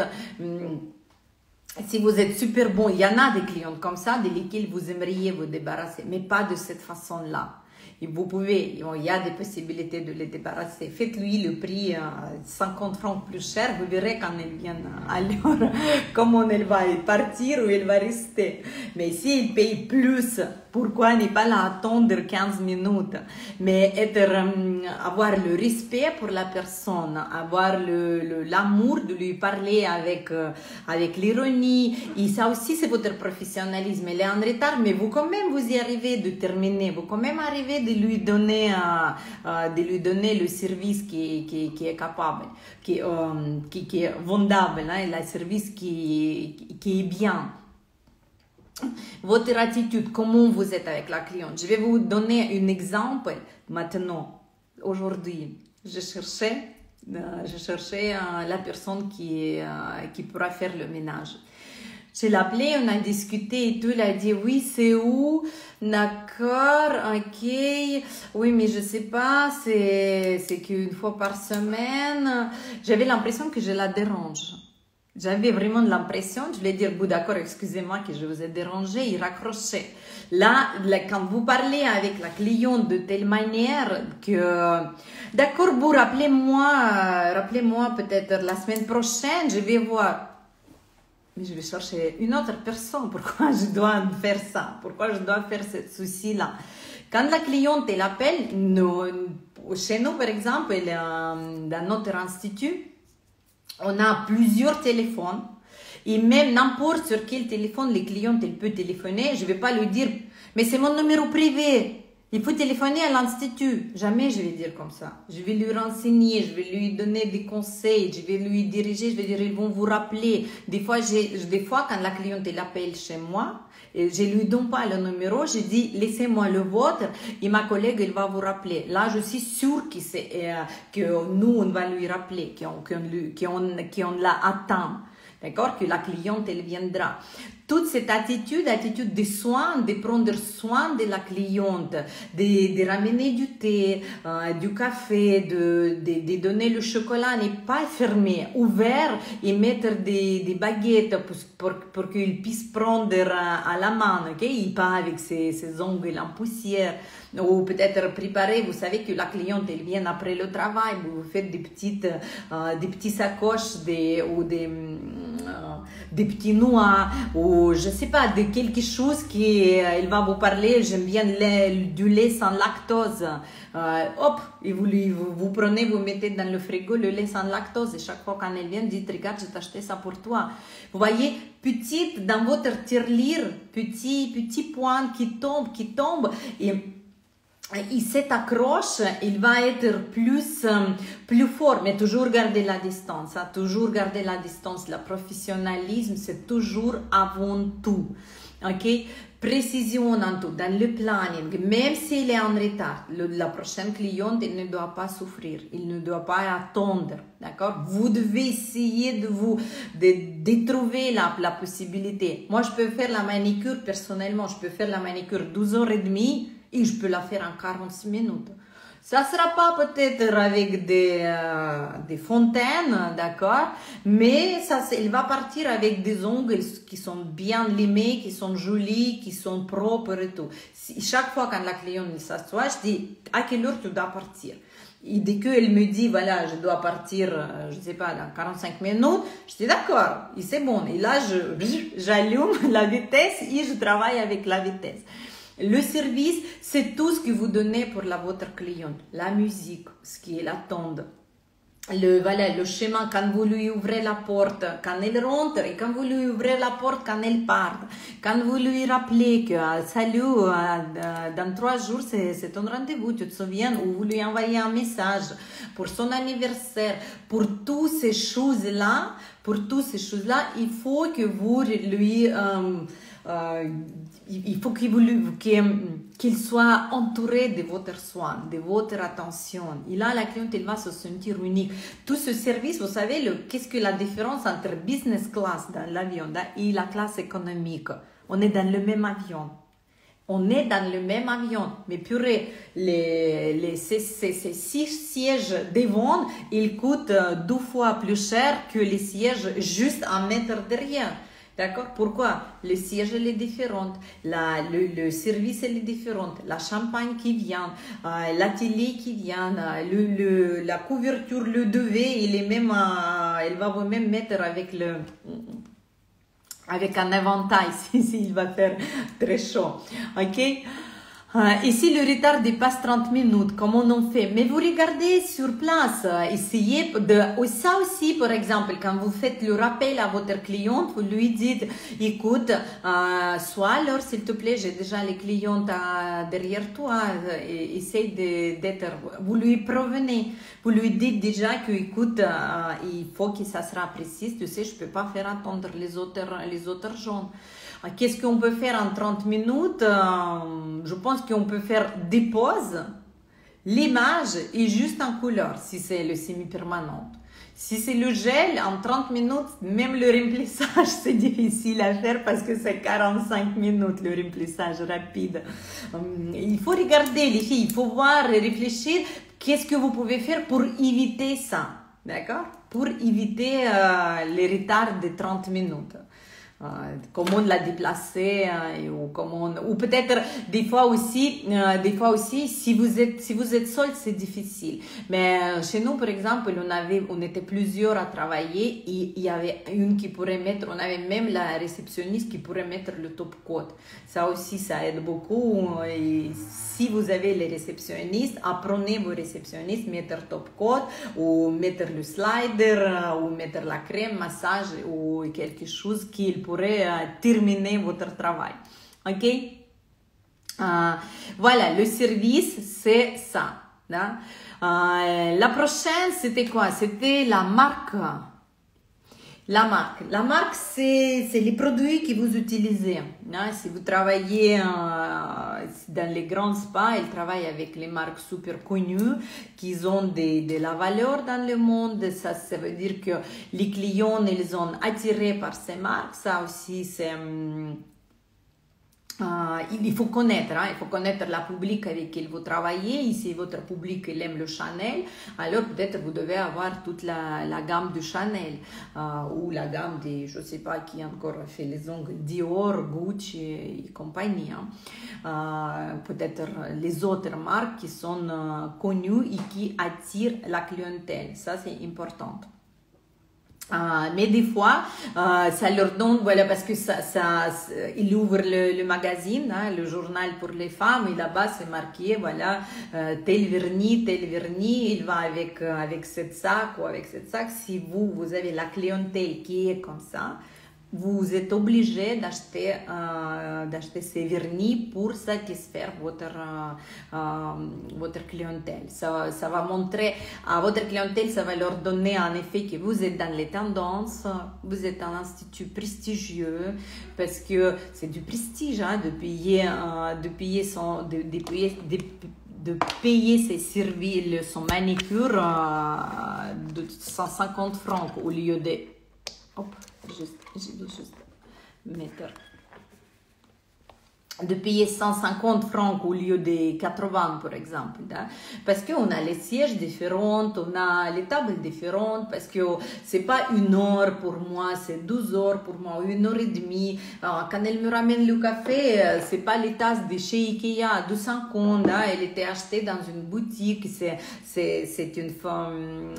super bon, il y en a des clients comme ça, desquels vous aimeriez vous débarrasser, mais pas de cette façon-là. Et vous pouvez, il y a des possibilités de les débarrasser. Faites-lui le prix 50 francs plus cher, vous verrez quand elle vient. Alors, comment elle va partir ou elle va rester. Mais s'il paye plus, pourquoi ne pas l'attendre 15 minutes? Mais avoir le respect pour la personne, avoir l'amour de lui parler avec l'ironie. Et ça aussi, c'est votre professionnalisme. Elle est en retard, mais vous quand même, vous y arrivez de terminer. Vous quand même arrivez de lui donner le service qui est capable, qui est vendable, hein, le service qui est bien. Votre attitude, comment vous êtes avec la cliente. Je vais vous donner un exemple maintenant. Aujourd'hui, je cherchais la personne qui pourra faire le ménage. Je l'ai appelé, on a discuté et tout, il a dit oui, c'est où? D'accord, ok, oui, mais je sais pas, c'est qu'une fois par semaine. J'avais l'impression que je la dérange. J'avais vraiment l'impression, je vais dire, bon d'accord, excusez-moi que je vous ai dérangé, il raccrochait. Là, quand vous parlez avec la cliente de telle manière que, d'accord, bon, rappelez-moi peut-être la semaine prochaine, je vais voir. Mais je vais chercher une autre personne. Pourquoi je dois faire ça? Pourquoi je dois faire ce souci-là? Quand la cliente elle appelle, chez nous par exemple, dans notre institut, on a plusieurs téléphones. Et même n'importe sur quel téléphone les clientes elle peut téléphoner, je ne vais pas lui dire « Mais c'est mon numéro privé ». Il faut téléphoner à l'institut. Jamais je vais dire comme ça. Je vais lui renseigner, je vais lui donner des conseils, je vais lui diriger, je vais dire ils vont vous rappeler. Des fois, quand la cliente elle appelle chez moi, je lui donne pas le numéro, je dis laissez-moi le vôtre et ma collègue elle va vous rappeler. Là, je suis sûre que nous on va lui rappeler, qu'on la attend. D'accord? Que la cliente, elle viendra. Toute cette attitude de soin, de prendre soin de la cliente, de ramener du thé, du café, de donner le chocolat, n'est pas fermé, ouvert et mettre des baguettes pour qu'il puisse prendre à la main, ok? Il pas avec ses ongles en poussière. Ou peut-être préparer, vous savez que la cliente, elle vient après le travail, vous faites des petits sacoches ou des petits noix, ou je sais pas, de quelque chose elle va vous parler, j'aime bien du lait sans lactose. Hop, et vous prenez, vous mettez dans le frigo le lait sans lactose, et chaque fois quand elle vient, dites, regarde, je t'ai acheté ça pour toi. Vous voyez, petite, dans votre tirelire, petit point qui tombe, et cette accroche, il va être plus fort, mais toujours garder la distance. Hein, toujours garder la distance. Le professionnalisme, c'est toujours avant tout. Ok? Précision dans tout, dans le planning. Même s'il est en retard, la prochaine cliente, il ne doit pas souffrir. Il ne doit pas attendre. D'accord? Vous devez essayer de trouver la possibilité. Moi, je peux faire la manicure personnellement. Je peux faire la manicure 12h30. Et je peux la faire en 46 minutes. Ça ne sera pas peut-être avec des fontaines, d'accord? Mais il va partir avec des ongles qui sont bien limés, qui sont jolis, qui sont propres et tout. Chaque fois quand la cliente s'assoit, je dis à quelle heure tu dois partir? Et dès qu'elle me dit, voilà, je dois partir, je ne sais pas, dans 45 minutes, je dis d'accord, et c'est bon. Et là, j'allume la vitesse et je travaille avec la vitesse. Le service, c'est tout ce que vous donnez pour votre cliente. La musique, ce qui est l'attente. voilà, le schéma quand vous lui ouvrez la porte, quand elle rentre, et quand vous lui ouvrez la porte, quand elle part. Quand vous lui rappelez que salut, dans 3 jours, c'est ton rendez-vous, tu te souviens, ou vous lui envoyez un message pour son anniversaire, pour toutes ces choses-là, il faut que vous lui... il faut qu'il soit entouré de votre soin, de votre attention. Et là, la cliente, elle va se sentir unique. Tout ce service, vous savez, qu'est-ce que la différence entre business class dans l'avion et la classe économique? On est dans le même avion. On est dans le même avion, mais purée, ces 6 sièges devant, ils coûtent 2 fois plus cher que les sièges juste un mètre derrière. D'accord? Pourquoi? Le siège est différent, le service est différent, la champagne qui vient, l'atelier qui vient, la couverture, le duvet, elle va vous même mettre avec un éventail s'il va faire très chaud. Ok? Ici, le retard dépasse 30 minutes. Comment on fait? Mais vous regardez sur place. Essayez ça aussi, par exemple, quand vous faites le rappel à votre cliente, vous lui dites, écoute, soit alors, s'il te plaît, j'ai déjà les clientes derrière toi, essaye d'être, vous lui prévenez, vous lui dites déjà que, écoute, il faut que ça sera précis, tu sais, je peux pas faire attendre les autres gens. Qu'est-ce qu'on peut faire en 30 minutes? Je pense qu'on peut faire des pauses, l'image est juste en couleur si c'est le semi-permanent. Si c'est le gel, en 30 minutes, même le remplissage, c'est difficile à faire parce que c'est 45 minutes le remplissage rapide. Il faut regarder les filles, il faut voir et réfléchir qu'est-ce que vous pouvez faire pour éviter ça. D'accord? Pour éviter les retards de 30 minutes. Comment la déplacer ou peut-être des fois aussi si vous êtes seul c'est difficile, mais chez nous par exemple on était plusieurs à travailler et il y avait une qui pourrait mettre, on avait même la réceptionniste qui pourrait mettre le top coat. Ça aussi ça aide beaucoup. Et si vous avez les réceptionnistes, apprenez vos réceptionnistes mettre top coat ou mettre le slider ou mettre la crème massage ou quelque chose qui pourrait terminer votre travail. Ok? Voilà, le service, c'est ça. Hein? La prochaine, c'était quoi? C'était la marque. La marque, c'est les produits que vous utilisez. Hein? Si vous travaillez dans les grands spas, ils travaillent avec les marques super connues qui ont de la valeur dans le monde. Ça veut dire que les clients, ils sont attirés par ces marques. Ça aussi, c'est... il faut connaître la public avec qui vous travaillez. Et si votre public il aime le Chanel, alors peut-être vous devez avoir toute la gamme de Chanel ou la gamme de, je sais pas qui encore fait les ongles, Dior, Gucci et compagnie. Hein. Peut-être les autres marques qui sont connues et qui attirent la clientèle. Ça c'est important. Mais des fois, ça leur donne, voilà, parce que il ouvre le magazine, hein, le journal pour les femmes, et là-bas c'est marqué, voilà, tel vernis, il va avec cette sac ou avec cette sac. Si vous avez la clientèle qui est comme ça, vous êtes obligé d'acheter ces vernis pour satisfaire votre clientèle. Ça va montrer à votre clientèle, ça va leur donner un effet que vous êtes dans les tendances, vous êtes un institut prestigieux, parce que c'est du prestige hein, de payer ses services, son manicure de 150 francs au lieu de... Hop, je vais juste mettre... De payer 150 francs au lieu de 80 par exemple, hein? Parce qu'on a les sièges différents, on a les tables différentes, parce que c'est pas 1 heure pour moi, c'est 12 heures pour moi, 1 heure et demie. Quand elle me ramène le café, c'est pas les tasses de chez Ikea à 250, hein? Elle était achetée dans une boutique, c'est une femme...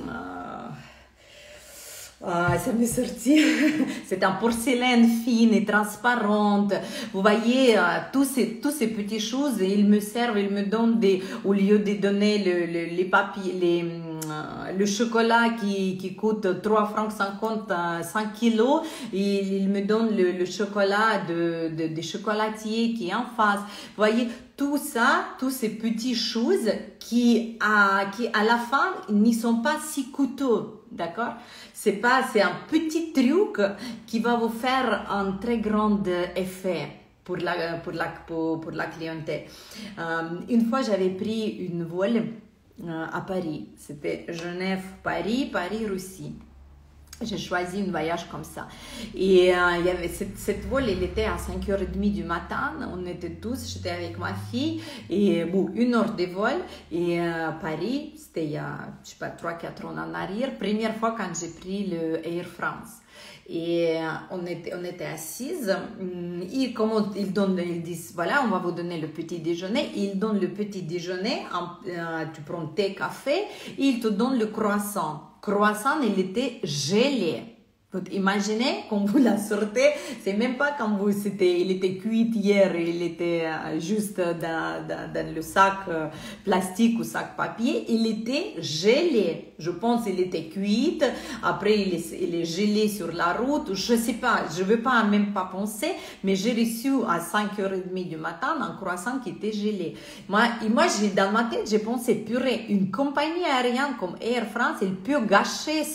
ça m'est sorti. C'est en porcelaine fine et transparente. Vous voyez, tous ces petites choses, ils me servent, ils me donnent au lieu de donner les papiers, le chocolat qui coûte 3 francs 50, 5 kilos, il me donne le chocolat des chocolatiers qui est en face. Vous voyez, tout ça, toutes ces petites choses qui à la fin, n'y sont pas si coûteux. D'accord? C'est un petit truc qui va vous faire un très grand effet pour la clientèle. Une fois, j'avais pris une vol à Paris. C'était Genève-Paris, Paris-Russie. J'ai choisi un voyage comme ça. Et il y avait cette vol, elle était à 5h30 du matin. On était tous, j'étais avec ma fille. Et bon, 1 heure de vol. Et Paris, c'était il y a, je sais pas, 3-4 ans en arrière. Première fois quand j'ai pris le Air France. Et on était assises. Et comme ils disent, voilà, on va vous donner le petit déjeuner. Ils donnent le petit déjeuner. Tu prends thé, café. Et ils te donnent le croissant. Croissant, il était gelé. Vous imaginez quand vous la sortez, c'est même pas quand il était cuit hier, il était juste dans le sac plastique ou sac papier, il était gelé. Je pense qu'il était cuit, après il est gelé sur la route, je sais pas, je veux pas même pas penser, mais j'ai reçu à 5h30 du matin un croissant qui était gelé. Moi dans ma tête, j'ai pensé, purée, une compagnie aérienne comme Air France, elle peut gâcher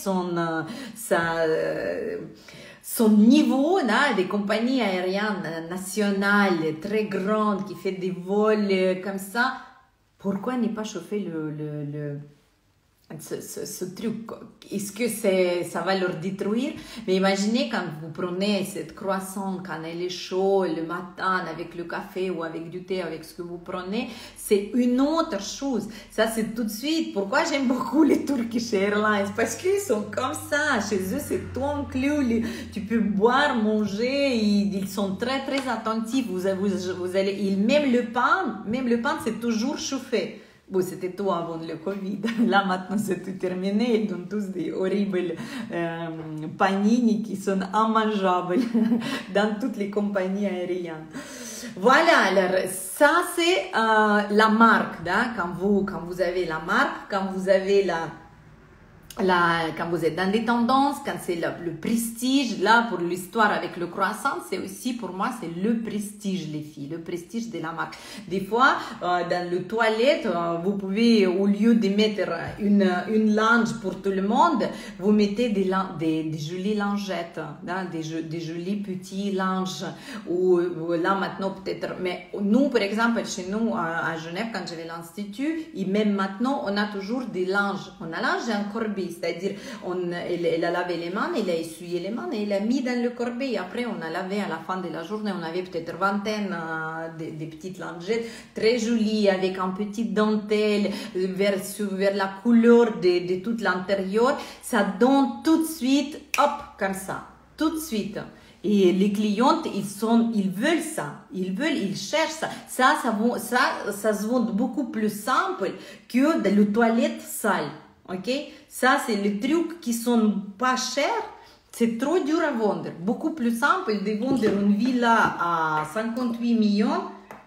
son niveau là, des compagnies aériennes nationales très grandes qui fait des vols comme ça. Pourquoi ne pas chauffer ce truc? Est-ce que ça va leur détruire? Mais imaginez quand vous prenez cette croissant, quand elle est chaude le matin avec le café ou avec du thé, avec ce que vous prenez, c'est une autre chose. Ça, c'est tout de suite. Pourquoi j'aime beaucoup les Turkish Airlines? Parce qu'ils sont comme ça. Chez eux, c'est tout inclus. Tu peux boire, manger. Ils sont très, très attentifs. Vous allez, même le pain, c'est toujours chauffé. Bon, c'était tout avant le Covid. Là, maintenant, c'est tout terminé. Ils donnent tous des horribles panini qui sont immangeables dans toutes les compagnies aériennes. Voilà, alors, ça, c'est la marque. Hein? Quand vous avez la marque, quand vous avez quand vous êtes dans des tendances, quand c'est le prestige, là, pour l'histoire avec le croissant, c'est aussi, pour moi, c'est le prestige, les filles, le prestige de la marque. Des fois, dans le toilette, vous pouvez, au lieu de mettre une linge pour tout le monde, vous mettez des jolies lingettes, hein, des jolis petits linges, ou là, maintenant, peut-être, mais nous, par exemple, chez nous, à Genève, quand j'avais l'institut, et même maintenant, on a toujours des linges. On a linge et un corbeille. C'est-à-dire, elle a lavé les mains, elle a essuyé les mains et elle a mis dans le corbeil. Après, on a lavé à la fin de la journée. On avait peut-être vingtaine des petites lingettes très jolies avec un petit dentelle vers la couleur de tout l'intérieur. Ça donne tout de suite, hop, comme ça, tout de suite. Et les clientes, ils veulent ça, ils cherchent ça. Ça se vend beaucoup plus simple que dans les toilettes sales. Ok, ça c'est les trucs qui sont pas chers, c'est trop dur à vendre. Beaucoup plus simple de vendre une villa à 58 millions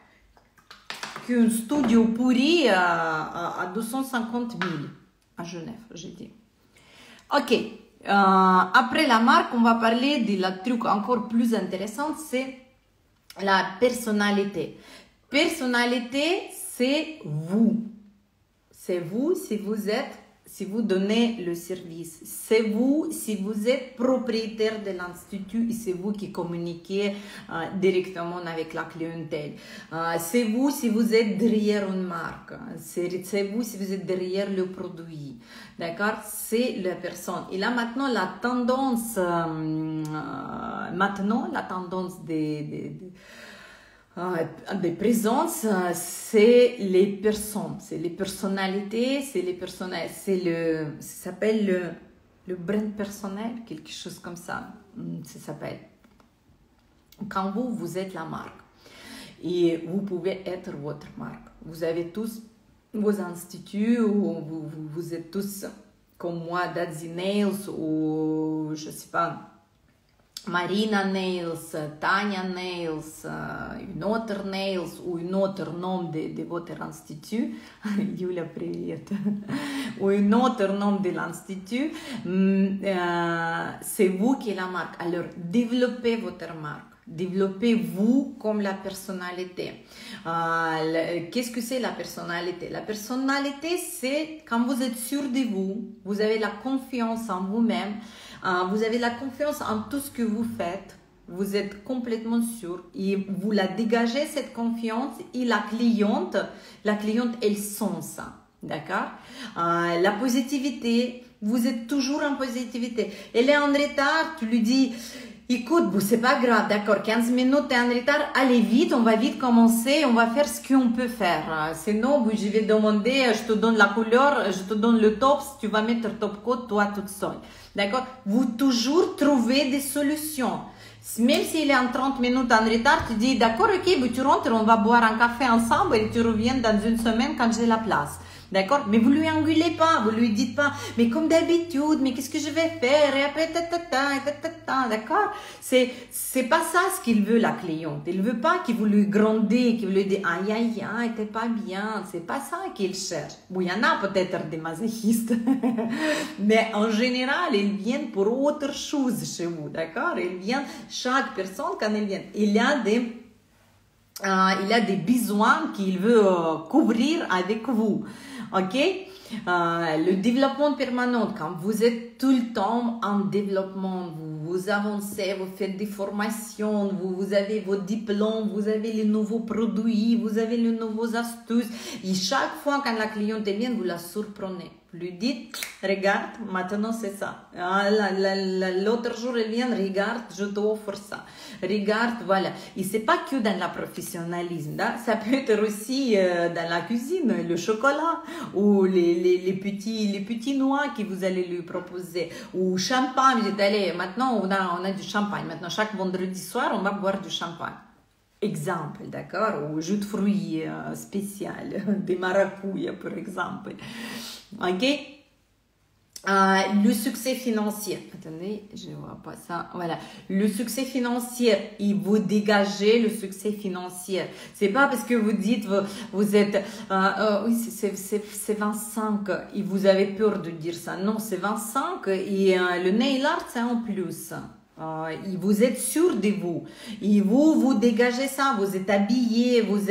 qu'un studio pourri à 250 000 à Genève, j'ai dit. Ok, après la marque, on va parler de la truc encore plus intéressant, c'est la personnalité. Personnalité, c'est vous. C'est vous si vous donnez le service. C'est vous si vous êtes propriétaire de l'institut et c'est vous qui communiquez directement avec la clientèle. C'est vous si vous êtes derrière une marque. C'est vous si vous êtes derrière le produit. D'accord? C'est la personne. Et là maintenant, la tendance, des présences, c'est les personnes, c'est les personnalités, ça s'appelle le brand personnel, quelque chose comme ça, ça s'appelle. Quand vous êtes la marque et vous pouvez être votre marque. Vous avez tous vos instituts ou vous êtes tous comme moi, Daddy Nails ou je sais pas, Marina Nails, Tanya Nails, une autre Nails ou un autre nom de votre institut, Yulia, привет, ou un autre nom de l'institut, c'est vous qui êtes la marque. Alors, développez votre marque. Développez-vous comme la personnalité. Qu'est-ce que c'est la personnalité? La personnalité, c'est quand vous êtes sûr de vous, vous avez la confiance en vous-même, vous avez la confiance en tout ce que vous faites, vous êtes complètement sûr et vous la dégagez cette confiance et la cliente, elle sent ça. D'accord? La positivité, vous êtes toujours en positivité. Elle est en retard, tu lui dis... Écoute, c'est pas grave, d'accord, 15 minutes, t'es en retard, allez vite, on va vite commencer, on va faire ce qu'on peut faire. Sinon, je vais demander, je te donne la couleur, je te donne le top, tu vas mettre top coat, toi, toute seule. D'accord? Vous toujours trouvez des solutions. Même s'il est en 30 minutes en retard, tu dis, d'accord, ok, tu rentres, on va boire un café ensemble et tu reviens dans une semaine quand j'ai la place. D'accord? Mais vous lui engueulez pas, vous lui dites pas, mais comme d'habitude, mais qu'est-ce que je vais faire? Et après, d'accord? C'est pas ça ce qu'il veut, la cliente. Il veut pas que vous lui grondez, que vous lui dites, aïe, aïe, aïe, t'es pas bien. C'est pas ça qu'il cherche. Bon, il y en a peut-être des masochistes. Mais en général, ils viennent pour autre chose chez vous, d'accord? Ils viennent, chaque personne, quand ils viennent, il y a des besoins qu'il veut couvrir avec vous. Ok? Le développement permanent, quand vous êtes tout le temps en développement, vous avancez, vous faites des formations, vous avez vos diplômes, vous avez les nouveaux produits, vous avez les nouveaux astuces. Et chaque fois quand la cliente vient, vous la surprenez. Vous lui dites, regarde, maintenant c'est ça. L'autre jour, elle vient, regarde, je t'offre ça. Regarde, voilà. Et c'est pas que dans le professionnalisme, hein? Ça peut être aussi dans la cuisine, le chocolat ou les petits noix que vous allez lui proposer. Ou champagne, vous dites, allez, maintenant on a du champagne. Maintenant, chaque vendredi soir, on va boire du champagne. Exemple, d'accord? Ou jus de fruits spécial, des maracuyas, par exemple. Ok? Le succès financier. Attendez, je ne vois pas ça. Voilà. Le succès financier. Et vous dégagez le succès financier. C'est pas parce que vous dites, vous êtes, oui, c'est 25 et vous avez peur de dire ça. Non, c'est 25 et le nail art, c'est en plus. Et vous êtes sûr de vous, et vous dégagez ça, vous êtes habillé, vous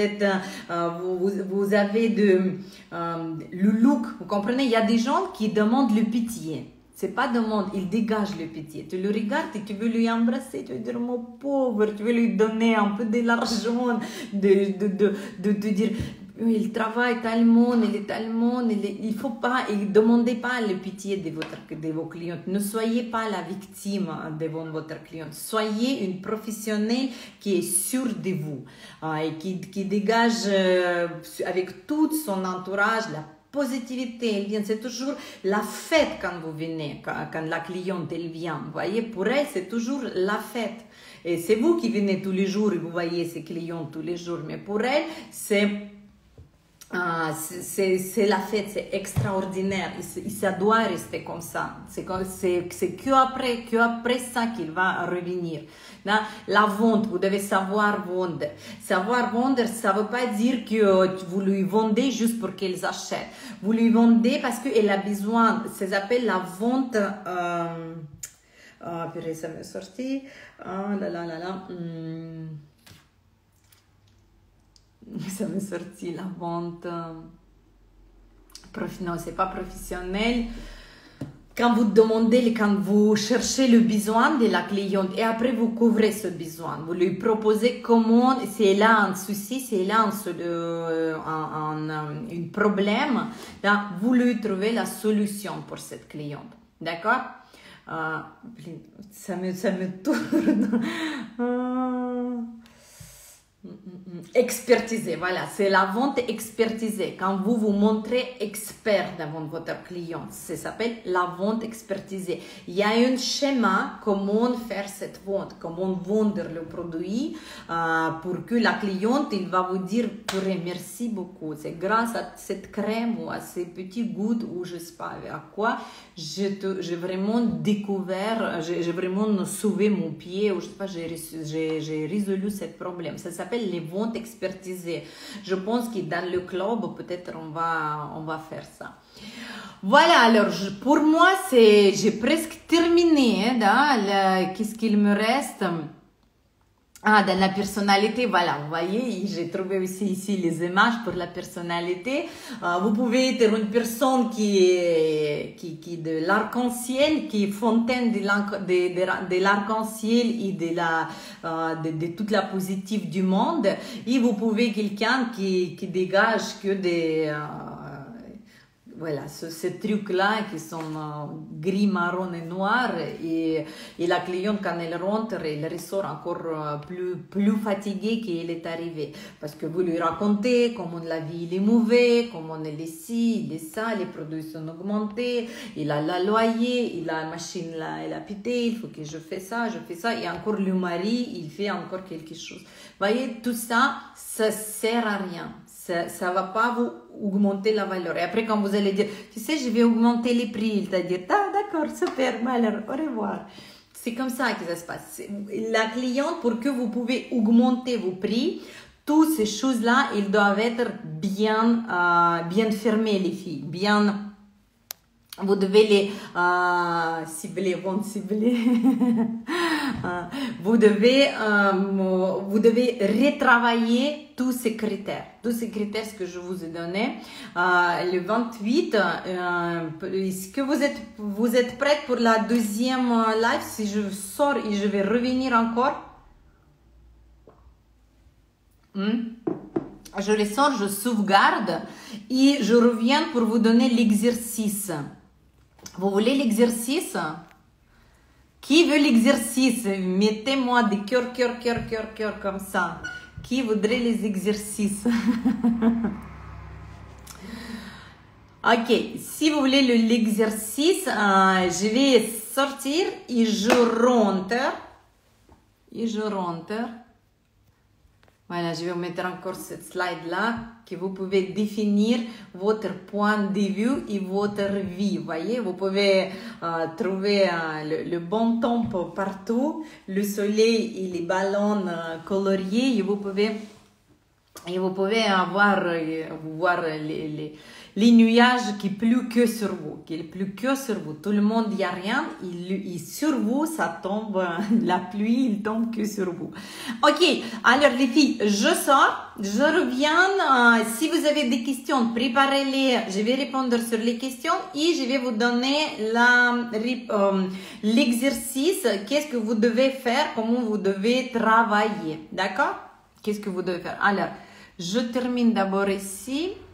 avez le look, vous comprenez, il y a des gens qui demandent le pitié, c'est pas demande, ils dégagent le pitié, tu le regardes et tu veux lui embrasser, tu veux dire mon pauvre, tu veux lui donner un peu de l'argent, de dire il travaille tellement, il est tellement, il faut pas, et demandez pas le pitié de vos clients. Ne soyez pas la victime devant votre client. Soyez une professionnelle qui est sûre de vous et qui dégage avec tout son entourage la positivité. Elle vient, c'est toujours la fête quand vous venez, quand la cliente elle vient. Vous voyez, pour elle c'est toujours la fête. Et c'est vous qui venez tous les jours et vous voyez ces clients tous les jours, mais pour elle c'est la fête, c'est extraordinaire, et ça doit rester comme ça. C'est qu'après ça qu'il va revenir. La vente, vous devez savoir vendre. Savoir vendre, ça ne veut pas dire que vous lui vendez juste pour qu'elle achète. Vous lui vendez parce qu'elle a besoin, ça s'appelle la vente. Purée, ça m'est sorti. Ça m'est sorti la vente. Non, c'est pas professionnel. Quand vous demandez, quand vous cherchez le besoin de la cliente et après vous couvrez ce besoin, vous lui proposez comment, si elle a un souci, si elle a un problème, là, vous lui trouvez la solution pour cette cliente. D'accord? Ça me tourne. expertisée, voilà, c'est la vente expertisée. Quand vous vous montrez expert devant votre client, ça s'appelle la vente expertisée. Il y a un schéma comment faire cette vente, comment vendre le produit pour que la cliente, il va vous dire, purée, merci beaucoup. C'est grâce à cette crème ou à ces petits gouttes ou je sais pas à quoi, j'ai vraiment découvert, j'ai vraiment sauvé mon pied ou je sais pas, j'ai résolu ce problème. Ça s'appelle les ventes expertisées. Je pense que dans le club, peut-être on va faire ça. Voilà, alors pour moi, j'ai presque terminé. Qu'est-ce qu'il me reste? Dans la personnalité, voilà, vous voyez, j'ai trouvé aussi ici les images pour la personnalité. Vous pouvez être une personne qui de l'arc-en-ciel, qui est fontaine de l'arc-en-ciel et de toute la positive du monde. Et vous pouvez être quelqu'un qui dégage que des... voilà, ces trucs-là qui sont gris, marron et noir. Et la cliente, quand elle rentre, elle ressort encore plus fatiguée qu'elle est arrivée. Parce que vous lui racontez comment la vie est mauvaise, comment elle est ci, il est ça, les produits sont augmentés, il a la loyer, il a la machine là, elle a pété, il faut que je fais ça. Et encore le mari, il fait encore quelque chose. Vous voyez, tout ça, ça sert à rien. Ça ne va pas vous augmenter la valeur. Et après, quand vous allez dire, tu sais, je vais augmenter les prix, il va dire, ah, d'accord, super, alors, au revoir. C'est comme ça que ça se passe. La cliente, pour que vous pouvez augmenter vos prix, toutes ces choses-là, ils doivent être bien fermées, les filles, bien... Vous devez les cibler, vous devez retravailler tous ces critères. Tous ces critères que je vous ai donnés. Le 28, est-ce que vous êtes prête pour la deuxième live? Si je sors et je vais revenir encore. Je les sors, je sauvegarde et je reviens pour vous donner l'exercice. Vous voulez l'exercice? Qui veut l'exercice? Mettez-moi des cœurs comme ça. Qui voudrait les exercices? Ok, si vous voulez l'exercice, je vais sortir et je rentre. Voilà, je vais vous mettre encore cette slide-là, que vous pouvez définir votre point de vue et votre vie. Vous voyez, vous pouvez trouver le bon temps partout, le soleil et les ballons coloriés, et vous pouvez voir les nuages qui pluent que sur vous, Tout le monde, il n'y a rien, et sur vous, ça tombe, la pluie, il tombe que sur vous. Ok, alors les filles, je sors, je reviens. Si vous avez des questions, préparez-les, je vais répondre sur les questions et je vais vous donner l'exercice, qu'est-ce que vous devez faire, comment vous devez travailler, d'accord? Qu'est-ce que vous devez faire? Alors, je termine d'abord ici.